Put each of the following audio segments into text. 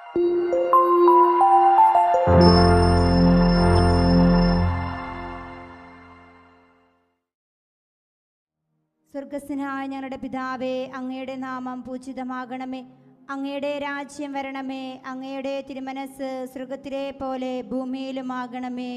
സ്വർഗസ്ഥനായ ഞങ്ങളുടെ പിതാവേ, അങ്ങയുടെ നാമം പൂജിതമാകണമേ. അങ്ങയുടെ രാജ്യം വരണമേ. അങ്ങയുടെ തിരുമനസ് സ്വർഗത്തിലെ പോലെ ഭൂമിയിലുമാകണമേ.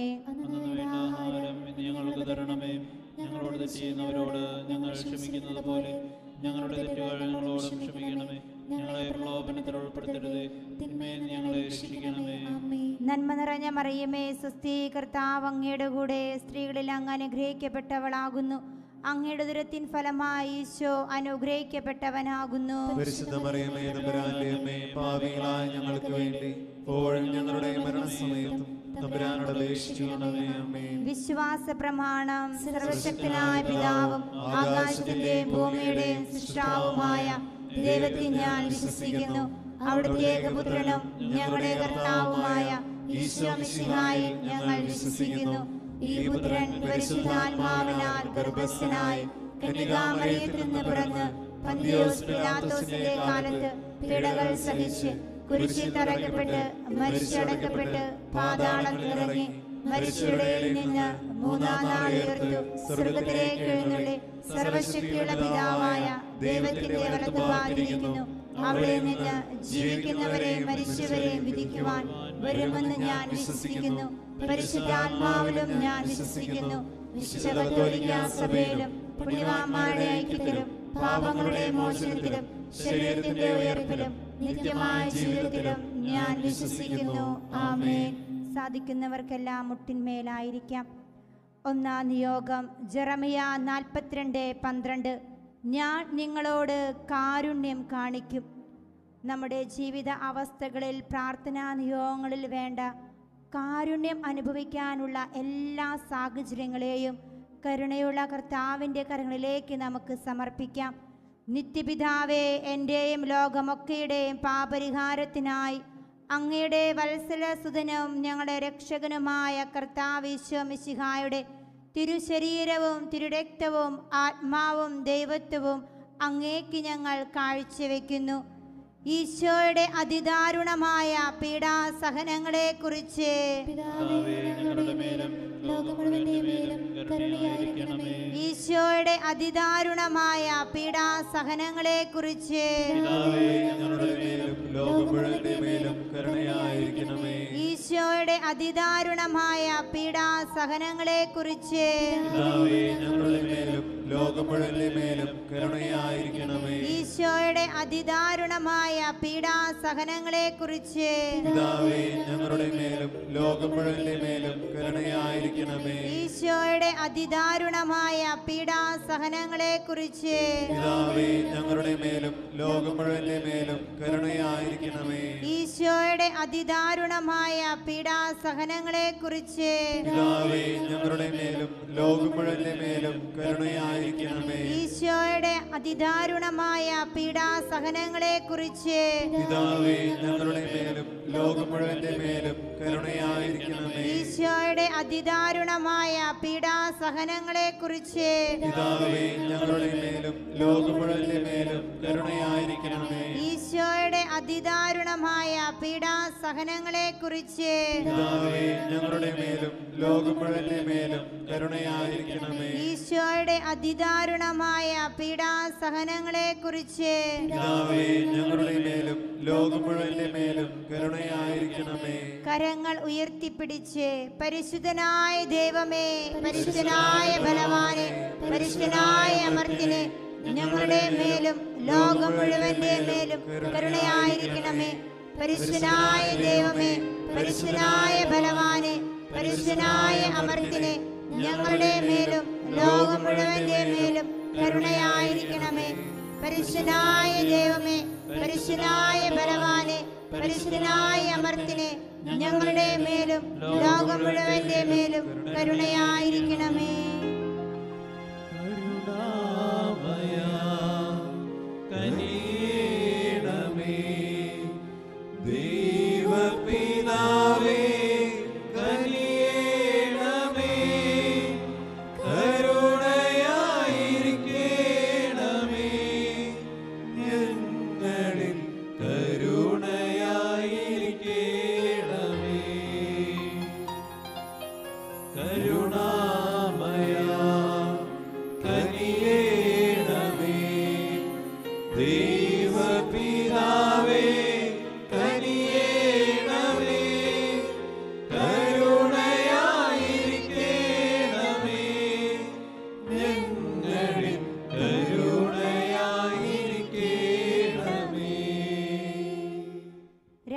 ഞങ്ങൾക്ക് തരണമേ. ഞങ്ങളോട് തെറ്റ് ചെയ്യുന്നവരോട് ഞങ്ങൾ ക്ഷമിക്കുന്നത് പോലെ ഞങ്ങളുടെ തെറ്റുകൾ ഞങ്ങളോടും ക്ഷമിക്കണമേ. ഞങ്ങളെ പ്രലോഭനത്തിൽ ഉൾപ്പെടുത്തരുതേ, തിന്മയിൽ ഞങ്ങളെ രക്ഷിക്കണമേ. നന്മ നിറഞ്ഞ മറിയമേ, സ്വസ്തി, കർത്താവ് അങ്ങയുടെ കൂടെ സ്ത്രീകളിൽ അങ്ങ് അനുഗ്രഹിക്കപ്പെട്ടവളാകുന്നു. അങ്ങയുടെ ഉദരത്തിൻ ഫലമായി ഈശോ അനുഗ്രഹിക്കപ്പെട്ടവനാകുന്നു. പരിശുദ്ധ മറിയമേ, തമ്പുരാന്റെ അമ്മേ, പാപികളായ ഞങ്ങൾക്ക് വേണ്ടി ഇപ്പോഴും ഞങ്ങളുടെ മരണസമയത്തും തമ്പുരാനോട് അപേക്ഷിക്കണമേ. ആമേൻ. വിശ്വാസ പ്രമാണം. സർവശക്തനായ പിതാവും ആകാശത്തിന്റെയും ഭൂമിയുടെയും സൃഷ്ടാവുമായ ദൈവത്തിൽ ഞാൻ വിശ്വസിക്കുന്നു. അവിടുത്തെ ഏകപുത്രനും ഞങ്ങളുടെ കർത്താവുമായ ഈശോ മിശിഹായിൽ ഞങ്ങൾ വിശ്വസിക്കുന്നു. ഈ പുത്രൻ പരിശുദ്ധാത്മാവിനാൽ ഗർഭസ്ഥനായി കന്യകാമറിയത്തിൽ നിന്ന് പിറന്ന് പന്തിയോസ് പിലാത്തോസിന്റെ കാലത്ത് പീഡകൾ സഹിച്ച് കുരിശിൽ തറയ്ക്കപ്പെട്ട് മരിച്ചടക്കപ്പെട്ട് പാതാളത്തിൽ ഇറങ്ങി മരിച്ചവരുടെ നിന്ന് മൂന്നാം നാൾ ഉയർത്തു സ്വർഗ്ഗത്തിലേക്ക് എഴുന്നള്ളി സർവശക്തിയുള്ള പിതാവായ ദൈവത്തിന്റെ വലത്തുഭാഗത്തിരിക്കുന്നു. അവിടെ നിന്ന് ജീവിക്കുന്നവരെയും മരിച്ചവരെയും വിധിക്കുവാൻ വരുമെന്ന് ഞാൻ വിശ്വസിക്കുന്നു. പരിശുദ്ധാത്മാവിലും ഞാൻ വിശ്വസിക്കുന്നു. വിശുദ്ധ കത്തോലിക്കാ സഭയിലും പുണ്യവാന്മാരുടെ ഐക്യത്തിലും പാപങ്ങളുടെ മോചനത്തിലും ശരീരത്തിന്റെ ഉയർപ്പിലും നിത്യമായ ജീവിതത്തിലും ഞാൻ വിശ്വസിക്കുന്നു. ആമേൻ. സാധിക്കുന്നവർക്കെല്ലാം മുട്ടിന്മേലായിരിക്കാം. ഒന്നാം നിയോഗം. ജെറമിയ 42:12. ഞാൻ നിങ്ങളോട് കാരുണ്യം കാണിക്കും. നമ്മുടെ ജീവിത അവസ്ഥകളിൽ പ്രാർത്ഥനാ നിയോഗങ്ങളിൽ വേണ്ട കാരുണ്യം അനുഭവിക്കാനുള്ള എല്ലാ സാഹചര്യങ്ങളെയും കരുണയുള്ള കർത്താവിൻ്റെ കരങ്ങളിലേക്ക് നമുക്ക് സമർപ്പിക്കാം. നിത്യപിതാവേ, എൻ്റെയും ലോകമൊക്കെയുടെയും പാപരിഹാരത്തിനായി അങ്ങയുടെ വത്സലസുതനും ഞങ്ങളുടെ രക്ഷകനുമായ കർത്താവ് ഈശോ മിശിഹായുടെ തിരുശരീരവും തിരുരക്തവും ആത്മാവും ദൈവത്വവും അങ്ങേക്ക് ഞങ്ങൾ കാഴ്ചവെക്കുന്നു. ഈശോയുടെ അതിദാരുണമായ പീഡാസഹനങ്ങളെക്കുറിച്ച് ഈശോയുടെ അതിദാരുണമായ പീഡാസഹനങ്ങളെക്കുറിച്ച് ഈശോയുടെ അതിദാരുണമായ പീഡാസഹനങ്ങളെക്കുറിച്ച് ഈശോയുടെ അതിദാരുണമായ പീഡാസഹനങ്ങളെക്കുറിച്ച് ഈശോയുടെ അതിദാരുണമായ പീഡാസഹനങ്ങളെക്കുറിച്ച് ഈശോയുടെ അതിദാരുണമായ പീഡാസഹനങ്ങളെക്കുറിച്ച് ഈശോയുടെ അതിദാരുണമായ പീഡാസഹനങ്ങളെക്കുറിച്ച് ഈശോയുടെ അതിദാരുണമായ പീഡാസഹനങ്ങളെക്കുറിച്ച് ഈശോയുടെ അതിദാരുണമായ പീഡാസഹനങ്ങളെക്കുറിച്ച് ഈശോയുടെ അതിദാരുണമായ പീഡാസഹനങ്ങളെക്കുറിച്ച് കരങ്ങൾ ഉയർത്തിപ്പിടിച്ച് പരിശുദ്ധനായ ദൈവമേ, പരിശുദ്ധനായ ബലവാനെ, പരിശുദ്ധനായ അമർത്തിനെ, ഞങ്ങളുടെ മേലും ലോകം മുഴുവന്റെ മേലും കരുണയായിരിക്കണമേ. പരിശുദ്ധനായ ദൈവമേ, പരിശുദ്ധനായ ബലവാനെ, പരിശുദ്ധനായ അമർത്തിനെ, ഞങ്ങളുടെ മേലും ലോകം മുഴുവന്റെ മേലും കരുണയായിരിക്കണമേ. പരിശുദ്ധനായ ദൈവമേ, പരിശുദ്ധനായ ബലവാനെ, പരിശുദ്ധനായ അമർത്തിനെ, ഞങ്ങളുടെ മേലും ലോകം മുഴുവന്റെ മേലും കരുണയായിരിക്കണമേ. കരുണയായിരിക്കണമേ.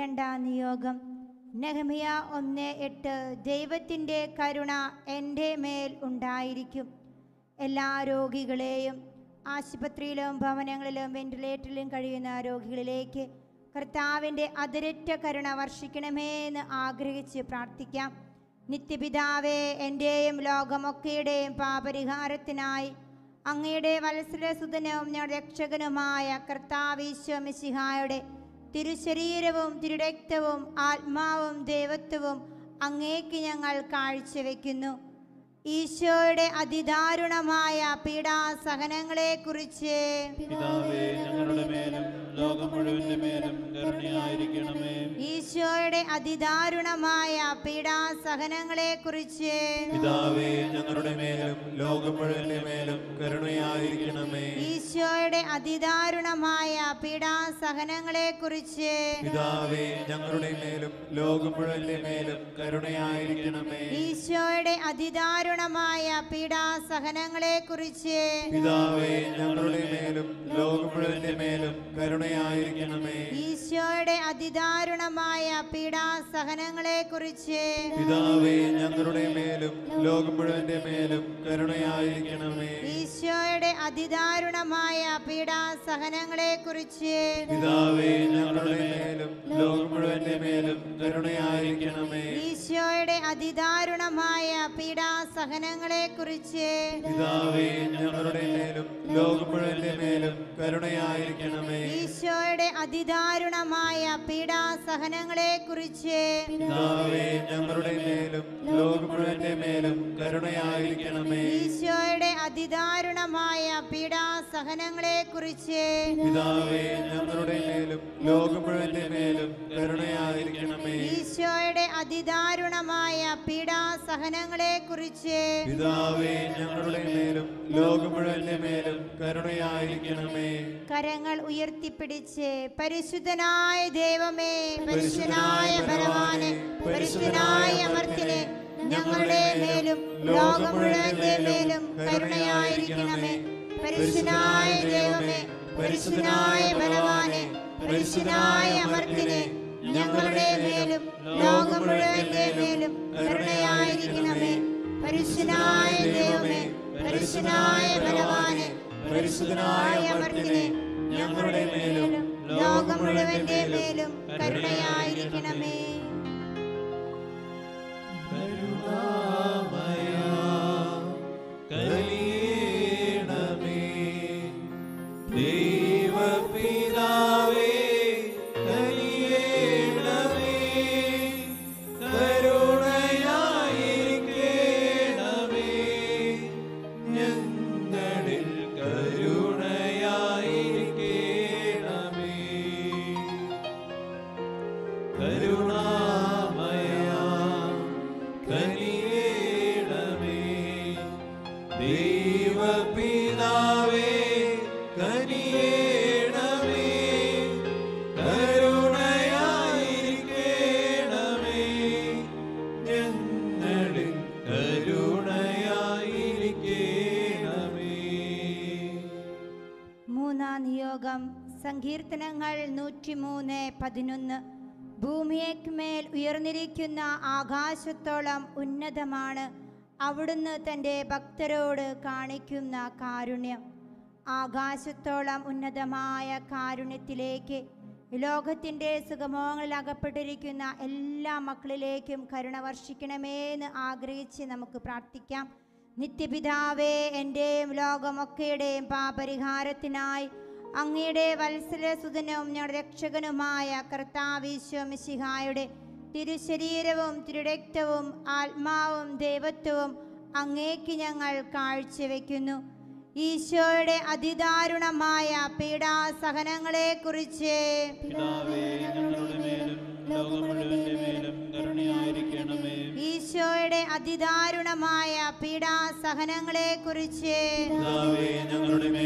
രണ്ടാം നിയോഗം നെഹെമ്യ 1:8 ദൈവത്തിൻ്റെ കരുണ എൻ്റെ മേൽ ഉണ്ടായിരിക്കും. എല്ലാ രോഗികളെയും, ആശുപത്രിയിലും ഭവനങ്ങളിലും വെന്റിലേറ്ററിലും കഴിയുന്ന രോഗികളിലേക്ക് കർത്താവിൻ്റെ അതിരറ്റ കരുണ വർഷിക്കണമേ എന്ന് ആഗ്രഹിച്ച് പ്രാർത്ഥിക്കാം. നിത്യപിതാവേ, എൻ്റെയും ലോകമൊക്കെയുടെയും പാപരിഹാരത്തിനായി അങ്ങയുടെ വത്സലസുതനും ഞങ്ങളുടെ രക്ഷകനുമായ കർത്താവീശോ മിശിഹായുടെ തിരുശരീരവും തിരുരക്തവും ആത്മാവും ദൈവത്വവും അങ്ങേക്ക് ഞങ്ങൾ കാഴ്ചവെക്കുന്നു. ഈശോയുടെ അതിദാരുണമായ പീഡാസഹനങ്ങളെക്കുറിച്ച് പിതാവേ, ഞങ്ങളുടെ മേലും ലോകം മുഴുവന്റെ മേലും കരുണയായിരിക്കണമേ. ഈശോയുടെ അതിദാരുണമായ പീഡാസഹനങ്ങളെക്കുറിച്ച് പിതാവേ, ഞങ്ങളുടെ മേലും ലോകം മുഴുവന്റെ മേലും കരുണയായിരിക്കണമേ. ഈശോയുടെ അതിദാരുണമായ പീഡാസഹനങ്ങളെക്കുറിച്ച് പിതാവേ, ഞങ്ങളുടെ മേലും ലോകം മുഴുവന്റെ മേലും കരുണയായിരിക്കണമേ. ഈശോയുടെ അതിദാരുണമായ പീഡാസഹനങ്ങളെക്കുറിച്ച് പിതാവേ, ഞങ്ങളുടെ മേലും ലോകം മുഴുവന്റെ മേലും കരുണയായിരിക്കണമേ. ഈശോയുടെ അതിദാരുണമായ പീഡാസഹനങ്ങളെക്കുറിച്ച് പിതാവേ, ഞങ്ങളുടെ മേലും ലോകം മുഴുവന്റെ മേലും കരുണയായിരിക്കണമേ. ഈശോയുടെ അതിദാരുണമായ പീഡാസഹനങ്ങളെക്കുറിച്ച് പിതാവേ, ഞങ്ങളുടെ മേലും ലോകം മുഴുവന്റെ മേലും കരുണയായിരിക്കണമേ. ഈശോയുടെ അതിദാരുണമായ പീഡാസഹനങ്ങളെക്കുറിച്ച് പിതാവേ, ഞങ്ങളുടെ മേലും ലോകം മുഴുവന്റെ മേലും കരുണയായിരിക്കണമേ. ഈശോയുടെ അതിദാരുണമായ പീഡാസഹനങ്ങളെക്കുറിച്ച് പിതാവേ, ഞങ്ങളുടെ മേലും ലോകം മുഴുവന്റെ മേലും കരുണയായിരിക്കണമേ. ഈശോയുടെ അതിദാരുണമായ പീഡാസഹനങ്ങളെക്കുറിച്ച് പിതാവേ, ഞങ്ങളുടെ മേലും ലോകം മുഴുവന്റെ മേലും കരുണയായിരിക്കണമേ. ഈശോയുടെ അതിദാരുണമായ പീഡാസഹനങ്ങളെക്കുറിച്ച് പിതാവേ, ഞങ്ങളുടെ മേലും ലോകം മുഴുവന്റെ മേലും കരുണയായിരിക്കണമേ. കരങ്ങൾ ഉയർത്തിപ്പിടിച്ച് പരിശുദ്ധനായ ദൈവമേ, പരിശുദ്ധനായ ബലവാനെ, പരിശുദ്ധനായ അമർത്തിനെ, ഞങ്ങളുടെ മേലും ലോകം മുഴുവന്റെ മേലും കരുണയായിരിക്കണമേ. പരിശുദ്ധനായ ദൈവമേ, പരിശുദ്ധനായ ബലവാനെ, പരിശുദ്ധനായ അമർത്തിനെ, ഞങ്ങളുടെ മേലും ലോകം മുഴുവന്റെ മേലും കരുണയായിരിക്കണമേ. പരിശുദ്ധനായ ദൈവമേ, പരിശുദ്ധനായ ബലവാനെ, പരിശുദ്ധനായ അമർത്തിനെ, ഞങ്ങളുടെ മേലും ലോകം മുഴുവന്റെ മേലും കരുണയായിരിക്കണമേ. കരുണാമയ കനിയണമേ. ദൈവപിതാവേ, കനിയണമേ. കരുണയായിരിക്കണമേ. ഞങ്ങളിൽ കരുണയായിരിക്കണമേ. കരുണാമയ കനിയണമേ. ദൈവപിതാവേ, കനിയണമേ. കരുണയായിരിക്കണമേ. ഞങ്ങളിൽ കരുണയായിരിക്കണമേ. മൂന്നാം നിയോഗം സങ്കീർത്തനങ്ങൾ 103:11 ഭൂമിയേക്കുമേൽ ഉയർന്നിരിക്കുന്ന ആകാശത്തോളം ഉന്നതമാണ് അവിടുന്ന് തൻ്റെ ഭക്തരോട് കാണിക്കുന്ന കാരുണ്യം. ആകാശത്തോളം ഉന്നതമായ കാരുണ്യത്തിലേക്ക് ലോകത്തിൻ്റെ സുഗമങ്ങളിൽ അകപ്പെട്ടിരിക്കുന്ന എല്ലാ മക്കളിലേക്കും കരുണ വർഷിക്കണമേ എന്ന് ആഗ്രഹിച്ച് നമുക്ക് പ്രാർത്ഥിക്കാം. നിത്യപിതാവേ, എൻ്റെയും ലോകമൊക്കെയുടെയും പാപരിഹാരത്തിനായി അങ്ങയുടെ വത്സലസുതനും ഞങ്ങളുടെ രക്ഷകനുമായ കർത്താവീശോ മിശിഹായുടെ തിരുശരീരവും തിരുരക്തവും ആത്മാവും ദൈവത്വവും അങ്ങേക്ക് ഞങ്ങൾ കാഴ്ചവെക്കുന്നു. ഈശോയുടെ അതിദാരുണമായ പീഡാസഹനങ്ങളെക്കുറിച്ച് പിതാവേ, ഞങ്ങളുടെ മേലും ലോകം മുഴുവന്റെ മേലും കരുണയായിരിക്കണമേ. ഈശോയുടെ അതിദാരുണമായ പീഡാസഹനങ്ങളെക്കുറിച്ച് പിതാവേ, ഞങ്ങളുടെ മേലും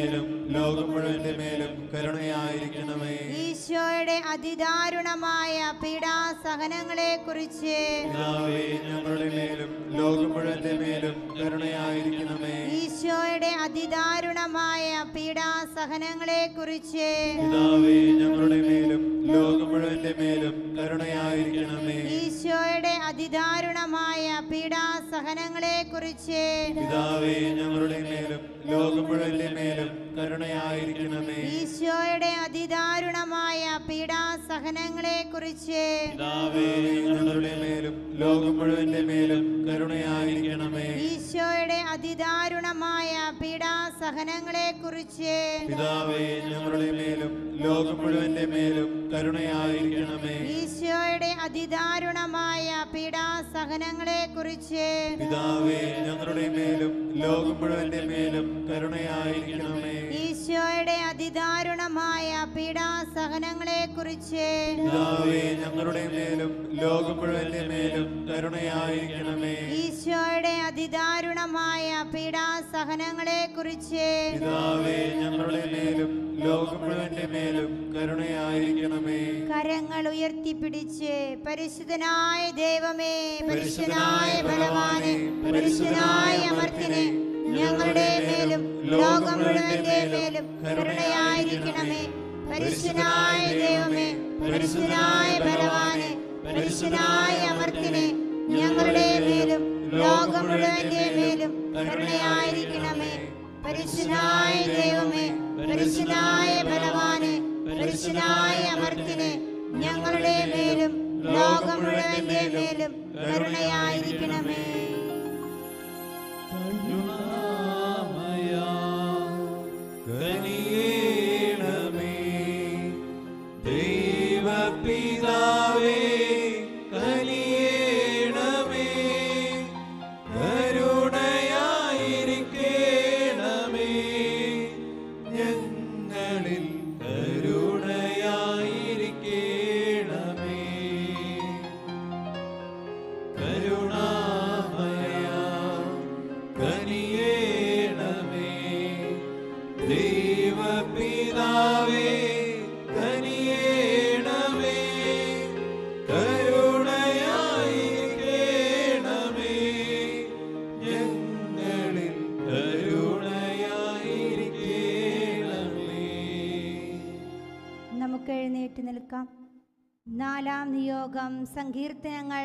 ലോകം മുഴുവന്റെ മേലും കരുണയായിരിക്കണമേ. ഈശോയുടെ അതിദാരുണമായ പീഡാസഹനങ്ങളെ കുറിച്ച് പിതാവേ ഞങ്ങളുടെ മേലും ലോകം മുഴുവന്റെ മേലും കരുണയായിരിക്കണമേ. ഈശോയുടെ അതിദാരുണമായ പീഡാസഹനങ്ങളെ കുറിച്ച് പിതാവേ ഞങ്ങളുടെ മേലും ലോകം മുഴുവന്റെ മേലും കരുണയായിരിക്കണമേ. ഈശോയുടെ അതിദാരുണമായ പീഡാസഹനങ്ങളെ കുറിച്ച് പിതാവേ ഞങ്ങളുടെ മേലും ലോകം മുഴുവന്റെ മേലും കരുണയായിരിക്കണമേ. ഈശോയുടെ അതിദാരുണമായ പീഡാസഹനങ്ങളെ കുറിച്ച് പിതാവേ ഞങ്ങളുടെ മേലും ലോകം മുഴുവന്റെ മേലും കരുണയായിരിക്കണമേ. ഈശോയുടെ അതിദാരുണമായ പീഡാസഹനങ്ങളെ കുറിച്ച് പിതാവേ ഞങ്ങളുടെ മേലും ലോകം മുഴുവന്റെ മേലും കരുണയായിരിക്കണമേ. ഈശോയുടെ അതിദാരുണമായ പീഡാസഹനങ്ങളെ കുറിച്ച് പിതാവേ ഞങ്ങളുടെ മേലും ലോകം മുഴുവന്റെ മേലും കരുണയായിരിക്കണമേ. ഈശോയുടെ അതിദാരുണമായ പീഡാസഹനങ്ങളെ കുറിച്ച് പിതാവേ ഞങ്ങളുടെ മേലും ലോകം മുഴുവന്റെ മേലും കരുണയായിരിക്കണമേ. ഈശോയുടെ അതിദാരുണമായ പീഡാസഹനങ്ങളെ കുറിച്ച് പിതാവേ ഞങ്ങളുടെ മേലും ലോകം മുഴുവന്റെ മേലും കരുണയായിരിക്കണമേ. കരങ്ങൾ ഉയർത്തിപ്പിടിച്ച് പരിശുദ്ധനായ ദൈവമേ, പരിശുദ്ധനായ ബലവാനെ, പരിശുദ്ധനായ അമർത്തിനെ, ഞങ്ങളുടെ മേലും ലോകം മുഴുവന്റെ മേലും കരുണയായിരിക്കണമേ. പരിശുദ്ധനായ ദൈവമേ, പരിശുദ്ധനായ ബലവാനെ, പരിശുദ്ധനായ അമർത്തിനെ, ഞങ്ങളുടെ മേലും ലോകം മുഴുവന്റെ മേലും കരുണയായിരിക്കണമേ. പരിശുദ്ധനായ ദൈവമേ, പരിശുദ്ധനായ ബലവാനെ, പരിശുദ്ധനായ അമർത്തിനെ, ഞങ്ങളുടെ മേലും ലോകം മുഴുവന്റെ മേലും കരുണയായിരിക്കണമേ. കനിയേണമേ ദൈവപിതാവേ, കനിയേണമേ കരുണയായിരിക്കണമേ. ഞങ്ങളിൽ കരുണയായിരിക്കണമേ. കരുണാമയ കനിയേണമേ ദൈവപിതാവേ, കനിയേണമേ കരുണയായിരിക്കണമേ. ഞങ്ങളിൽ കരുണയായിരിക്കണമേ. നമുക്ക് എഴുന്നേറ്റ് നിൽക്കാം. നാലാം നിയോഗം സങ്കീർത്തനങ്ങൾ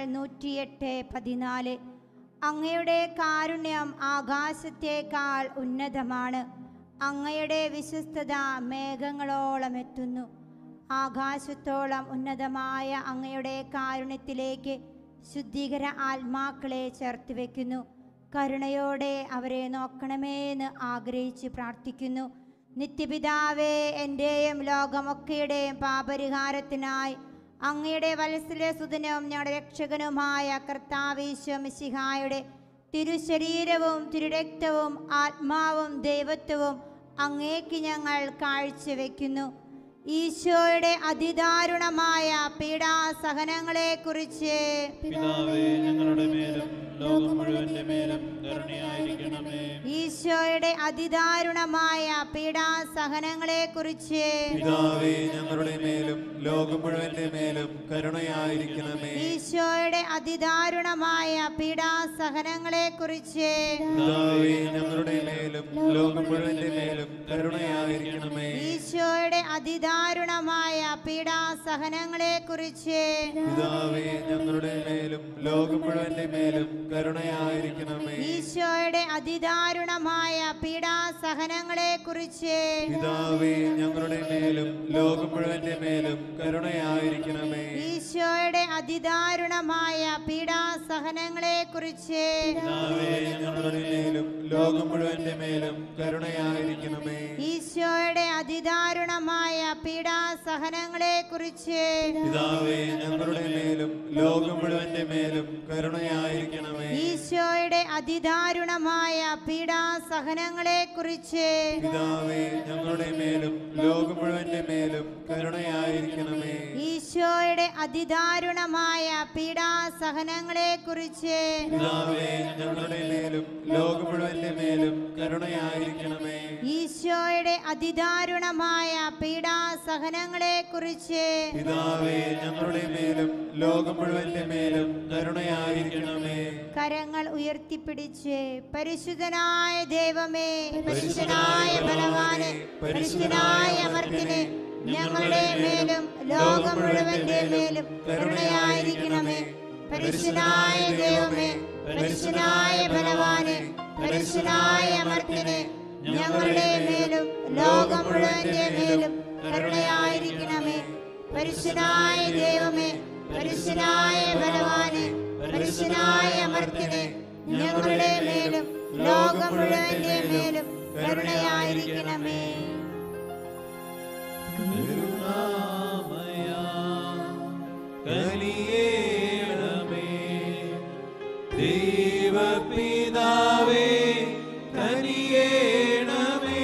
108:14. അങ്ങയുടെ കാരുണ്യം ആകാശത്തേക്കാൾ ഉന്നതമാണ്, അങ്ങയുടെ വിശ്വസ്തത മേഘങ്ങളോളം എത്തുന്നു. ആകാശത്തോളം ഉന്നതമായ അങ്ങയുടെ കാരുണ്യത്തിലേക്ക് ശുദ്ധീകര ആത്മാക്കളെ ചേർത്ത് വയ്ക്കുന്നു. കരുണയോടെ അവരെ നോക്കണമേ എന്ന് ആഗ്രഹിച്ച് പ്രാർത്ഥിക്കുന്നു. നിത്യപിതാവേ, എൻ്റെയും ലോകമൊക്കെയുടെയും പാപരിഹാരത്തിനായി അങ്ങയുടെ വത്സലസുതനും ഞങ്ങളുടെ രക്ഷകനുമായ കർത്താവീശോ മിശിഹായുടെ തിരുശരീരവും തിരുരക്തവും ആത്മാവും ദൈവത്വവും അങ്ങേക്ക് ഞങ്ങൾ കാഴ്ചവെക്കുന്നു. ഈശോയുടെ അതിദാരുണമായ പീഡാസഹനങ്ങളെ കുറിച്ച് പിതാവേ ഞങ്ങളുടെ മേലും ലോകം മുഴുവന്റെ മേലും കരുണയായിരിക്കണമേ. ഈശോയുടെ അതിദാരുണമായ പീഡാസഹനങ്ങളെ കുറിച്ച് പിതാവേ ഞങ്ങളുടെ മേലും ലോകം മുഴുവന്റെ മേലും കരുണയായിരിക്കണമേ. ഈശോയുടെ അതിദാരുണമായ പീഡാസഹനങ്ങളെ കുറിച്ച് പിതാവേ ഞങ്ങളുടെ മേലും ലോകം മുഴുവന്റെ മേലും കരുണയായിരിക്കണമേ. ഈശോയുടെ അതിദാരുണമായ പീഡാസഹനങ്ങളെ കുറിച്ച് പിതാവേ ഞങ്ങളുടെ മേലും ലോകം മുഴുവന്റെ മേലും കരുണയായിരിക്കണമേ. ഈശോയുടെ അതിദാരുണമായ പീഡാസഹനങ്ങളെ കുറിച്ച് പിതാവേ ഞങ്ങളുടെ മേലും ലോകം മുഴുവന്റെ മേലും കരുണയായിരിക്കണമേ. ഈശോയുടെ അതിദാരുണമായ പീഡാസഹനങ്ങളെ കുറിച്ച് പിതാവേ ഞങ്ങളുടെ മേലും ലോകം മുഴുവന്റെ മേലും കരുണയായിരിക്കണമേ. ഈശോയുടെ അതിദാരുണമായ പീഡാസഹനങ്ങളെ കുറിച്ച് പിതാവേ ഞങ്ങളുടെ മേലും ലോകം മുഴുവന്റെ മേലും കരുണയായിരിക്കണമേ. ഈശോയുടെ അതിദാരുണമായ പീഡാസഹനങ്ങളെ കുറിച്ച് പിതാവേ ഞങ്ങളുടെ മേലും ലോകം മുഴുവന്റെ മേലും കരുണയായിരിക്കണമേ. ഈശോയുടെ അതിദാരുണമായ പീഡാസഹനങ്ങളെക്കുറിച്ച് പിതാവേ ഞങ്ങളുടെ മേലും ലോകം മുഴുവന്റെ മേലും കരുണയായിരിക്കണമേ. ഈശോയുടെ അതിദാരുണമായ പീഡാസഹനങ്ങളെക്കുറിച്ച് പിതാവേ ഞങ്ങളുടെ മേലും ലോകം മുഴുവന്റെ മേലും കരുണയായിരിക്കണമേ. കരങ്ങൾ ഉയർത്തിപ്പിടിച്ച് പരിശുദ്ധനായ ദൈവമേ, പരിശുദ്ധനായ ബലവാനെ, പരിശുദ്ധനായ അമർത്തിനെ, ഞങ്ങളുടെ മേലും ലോകം മുഴുവന്റെ മേലും കരുണയായിരിക്കണമേ. പരിശുദ്ധനായ ദൈവമേ, പരിശുദ്ധനായ ബലവാനെ, പരിശുദ്ധനായ അമർത്തിനെ, ഞങ്ങളുടെ മേലും ലോകം മുഴുവന്റെ മേലും കരുണയായിരിക്കണമേ. പരിശുദ്ധനായ ദൈവമേ, പരിശുദ്ധനായ ബലവാനെ, പരിശുദ്ധനായ അമർത്തിനെ, ഞങ്ങളുടെ മേലും ലോകം മുഴുവന്റെ മേലും കരുണയായിരിക്കണമേ. കരുണാമയ കനിയേണമേ. ദൈവപിതാവേ കനിയേണമേ.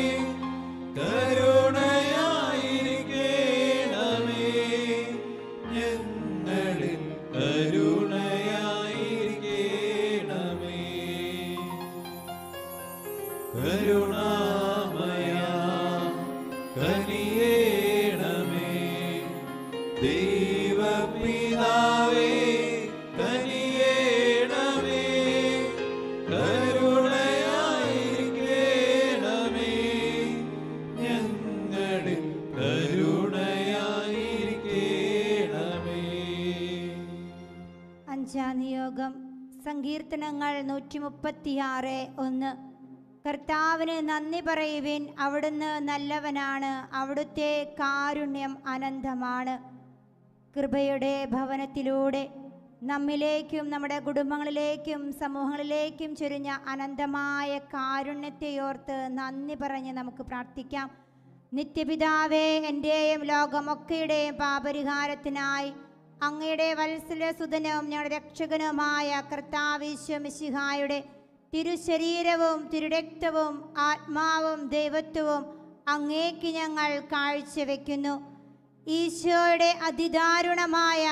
കരുണയായിരിക്കണമേ. ഞങ്ങളിൽ കരുണയായിരിക്കണമേ. കരുണാമയ കനിയേണമേ. ദൈവപിതാവേ കനിയേണമേ. കരുണയായിരിക്കണമേ. ഞങ്ങളിൽ കരുണയായിരിക്കണമേ. അഞ്ചാം നിയോഗം സങ്കീർത്തനങ്ങൾ 136:1. കർത്താവിന് നന്ദി പറയുവിൻ, അവിടുന്ന് നല്ലവനാണ്, അവിടുത്തെ കാരുണ്യം അനന്തമാണ്. കൃപയുടെ ഭവനത്തിലൂടെ നമ്മിലേക്കും നമ്മുടെ കുടുംബങ്ങളിലേക്കും സമൂഹങ്ങളിലേക്കും ചൊരിഞ്ഞ അനന്തമായ കാരുണ്യത്തെയോർത്ത് നന്ദി പറഞ്ഞ് നമുക്ക് പ്രാർത്ഥിക്കാം. നിത്യപിതാവേ, എൻ്റെയും ലോകമൊക്കെയുടെയും പാപരിഹാരത്തിനായി അങ്ങയുടെ വത്സലസുതനും ഞങ്ങളുടെ രക്ഷകനുമായ കർത്താവീശോ മിശിഹായുടെ തിരുശരീരവും തിരുരക്തവും ആത്മാവും ദൈവത്വവും അങ്ങേക്ക് ഞങ്ങൾ കാഴ്ചവെക്കുന്നു. ഈശോയുടെ അതിദാരുണമായ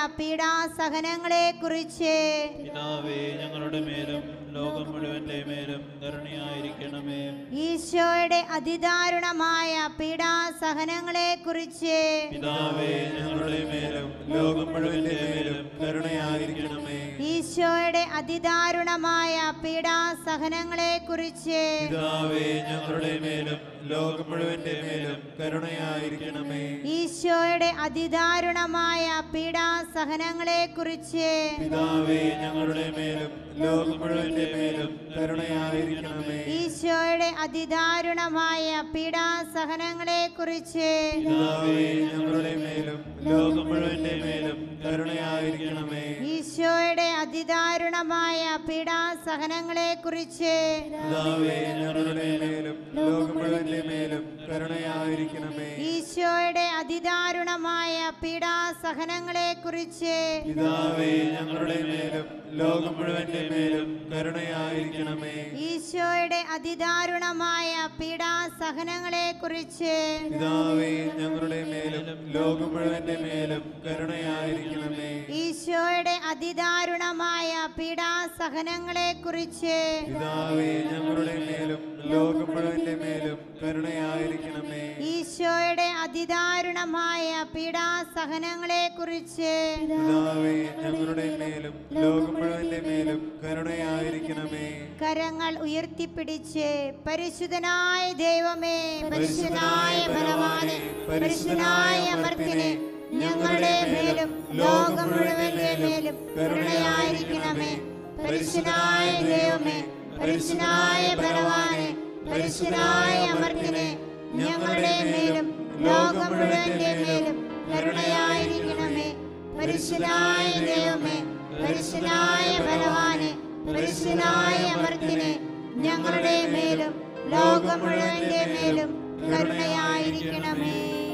പീഡാസഹനങ്ങളെക്കുറിച്ച് പിതാവേ ഞങ്ങളുടെ മേലും ലോകം മുഴുവന്റെ മേലും കരുണയായിരിക്കണമേ. ഈശോയുടെ അതിദാരുണമായ പീഡാസഹനങ്ങളെക്കുറിച്ച് പിതാവേ ഞങ്ങളുടെ മേലും ലോകം മുഴുവന്റെ മേലും കരുണയായിരിക്കണമേ. ഈശോയുടെ അതിദാരുണമായ പീഡാസഹനങ്ങളെക്കുറിച്ച് പിതാവേ ഞങ്ങളുടെ മേലും ലോകം മുഴുവന്റെ മേലും കരുണയായിരിക്കണമേ. ഈശോയുടെ അതിദാരുണമായ പീഡാസഹനങ്ങളെക്കുറിച്ച് പിതാവേ ഞങ്ങളുടെ മേലും ലോകം മുഴുവന്റെ മേലും കരുണയായിരിക്കണമേ. ഈശോയുടെ അതിദാരുണമായ പീഡാസഹനങ്ങളെക്കുറിച്ച് പിതാവേ ഞങ്ങളുടെ മേലും ലോകം മുഴുവന്റെ മേലും കരുണയായിരിക്കണമേ. ഈശോയുടെ അതിദാരുണമായ പീഡാസഹനങ്ങളെക്കുറിച്ച് പിതാവേ ഞങ്ങളുടെ മേലും ലോകം മുഴുവന്റെ മേലും കരുണയായിരിക്കണമേ. ഈശോയുടെ അതിദാരുണമായ പീഡാസഹനങ്ങളെക്കുറിച്ച് പിതാവേ ഞങ്ങളുടെ മേലും ലോകം മുഴുവന്റെ മേലും കരുണയായിരിക്കണമേ. ഈശോയുടെ അതിദാരുണമായ പീഡാസഹനങ്ങളെക്കുറിച്ച് പിതാവേ ഞങ്ങളുടെ മേലും ലോകം മുഴുവന്റെ മേലും കരുണയായിരിക്കണമേ. ഈശോയുടെ അതിദാരുണമായ പീഡാസഹനങ്ങളെക്കുറിച്ച് പിതാവേ ഞങ്ങളുടെ മേലും ലോകം മുഴുവന്റെ മേലും കരുണയായിരിക്കണമേ. ഈശോയുടെ അതിദാരുണമായ പീഡാസഹനങ്ങളെക്കുറിച്ച് പിതാവേ ഞങ്ങളുടെ മേലും ലോകം മുഴുവന്റെ മേലും കരുണയായിരിക്കണമേ. കരങ്ങൾ ഉയർത്തിപ്പിടിച്ച് പരിശുദ്ധനായ ദൈവമേ, പരിശുദ്ധനായ ബലവാനെ, പരിശുദ്ധനായ അമർത്തിനെ, ഞങ്ങളുടെ മേലും ലോകം മുഴുവന്റെ മേലും കരുണയായിരിക്കണമേ. പരിശുദ്ധനായ ദൈവമേ, പരിശുദ്ധനായ ബലവാനെ, പരിശുദ്ധനായ അമർത്തിനെ, ഞങ്ങളുടെ മേലും ലോകം മുഴുവന്റെ മേലും കരുണയായിരിക്കണമേ. പരിശുദ്ധനായ ദൈവമേ, പരിശുദ്ധനായ ബലവാനെ, പരിശുദ്ധനായ അമർത്തിനെ, ഞങ്ങളുടെ മേലും ലോകം മുഴുവന്റെ മേലും കരുണയായിരിക്കണമേ.